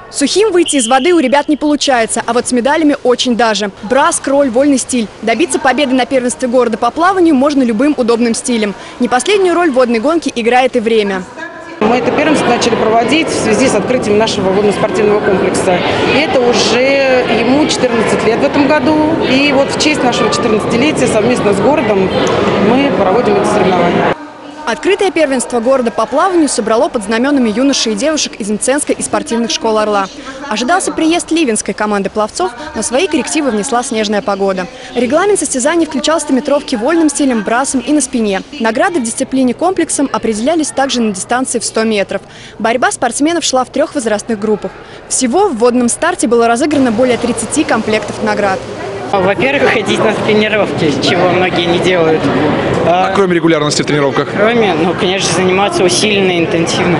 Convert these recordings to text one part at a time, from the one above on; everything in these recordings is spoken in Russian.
Сухим выйти из воды у ребят не получается, а вот с медалями очень даже. Брас, кроль, вольный стиль. Добиться победы на первенстве города по плаванию можно любым удобным стилем. Не последнюю роль в водной гонке играет и время. Мы это первенство начали проводить в связи с открытием нашего водно-спортивного комплекса. И это уже ему 14 лет в этом году. И вот в честь нашего 14-летия совместно с городом мы проводим это соревнование. Открытое первенство города по плаванию собрало под знаменами юношей и девушек из Мценской и спортивных школ «Орла». Ожидался приезд ливенской команды пловцов, но свои коррективы внесла снежная погода. Регламент состязаний включал стометровки вольным стилем, брасом и на спине. Награды в дисциплине комплексом определялись также на дистанции в 100 метров. Борьба спортсменов шла в 3 возрастных группах. Всего в водном старте было разыграно более 30 комплектов наград. Во-первых, ходить на тренировки, чего многие не делают. А кроме регулярности в тренировках? Кроме, конечно, заниматься усиленно, интенсивно.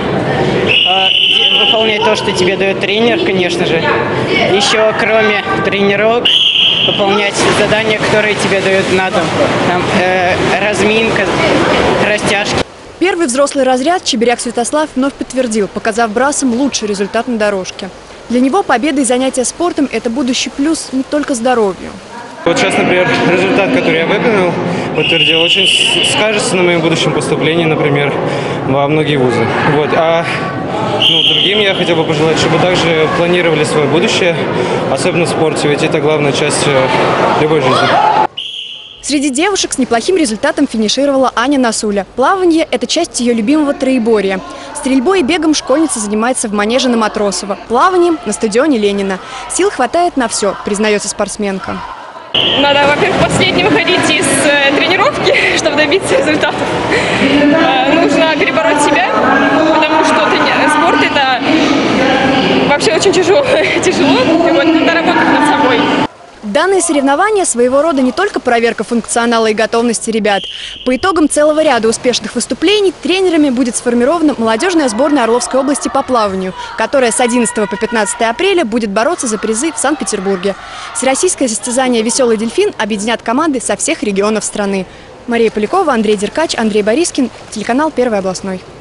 Выполнять то, что тебе дает тренер, конечно же. Еще, кроме тренировок, выполнять задания, которые тебе дают на дом. Там, разминка, растяжки. Первый взрослый разряд Чебиряк Святослав вновь подтвердил, показав брасом лучший результат на дорожке. Для него победа и занятия спортом – это будущий плюс не только здоровью. Вот сейчас, например, результат, который я выполнил, подтвердил, очень скажется на моем будущем поступлении, например, во многие вузы. Вот. А другим я хотел бы пожелать, чтобы также планировали свое будущее, особенно в спорте, ведь это главная часть любой жизни. Среди девушек с неплохим результатом финишировала Аня Насуля. Плавание – это часть ее любимого троеборья. Стрельбой и бегом школьница занимается в манеже на Матросова. Плаванием – на стадионе Ленина. Сил хватает на все, признается спортсменка. Надо, во-первых, последним выходить из тренировки, чтобы добиться результатов. Нужно перебороть себя, потому что спорт – это вообще очень тяжело. И вот надо работать над собой. Данные соревнования своего рода не только проверка функционала и готовности ребят. По итогам целого ряда успешных выступлений тренерами будет сформирована молодежная сборная Орловской области по плаванию, которая с 11 по 15 апреля будет бороться за призы в Санкт-Петербурге. Всероссийское состязание «Веселый дельфин» объединят команды со всех регионов страны. Мария Полякова, Андрей Деркач, Андрей Борискин, телеканал «Первый областной».